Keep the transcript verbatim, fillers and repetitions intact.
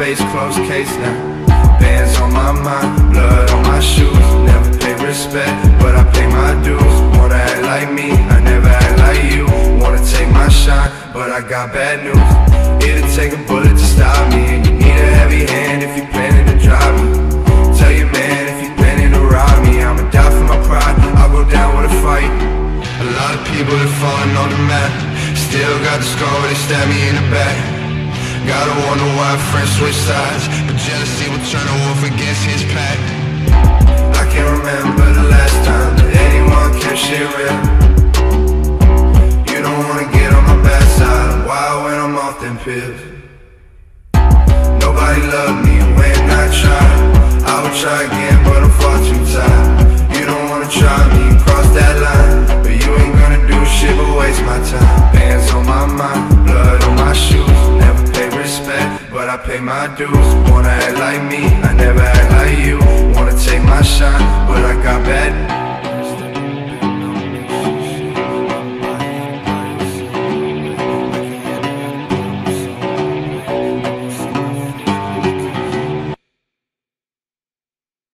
face, closed case now. Bands on my mind, blood on my shoes. Never pay respect, but I pay my dues. Wanna act like me, I never act like you. Wanna take my shine, but I got bad news. It'll take a bullet to stop me, and you need a heavy hand if you planning to drive me. Tell your man if you planning to rob me, I'ma die for my pride, I'll go down with a fight. A lot of people that falling on the map, still got the scar where they stab me in the back. Gotta wonder why friends switch sides, but jealousy will turn a wolf against his pack. I can't remember the last time that anyone kept shit real. You don't wanna get on my bad side, I'm wild when I'm off them pills. Nobody loved me when I tried. I would try again, but I'm far too tired. You don't wanna try me and cross that line, but you ain't gonna do shit but waste my time. Bands on my mind, blood on my shoes. Never pay respect, but I pay my dues. Wanna act like me, I never act like you. Wanna take my shine, but I got bad